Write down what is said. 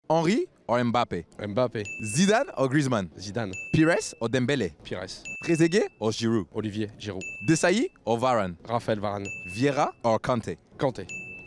Henry or Mbappé? Mbappé. Zidane or Griezmann? Zidane. Pires or Dembélé? Pires. Trezeguet or Giroud? Olivier. Giroud. Desailly or Varane? Raphaël Varane. Vieira or Kanté? Kanté.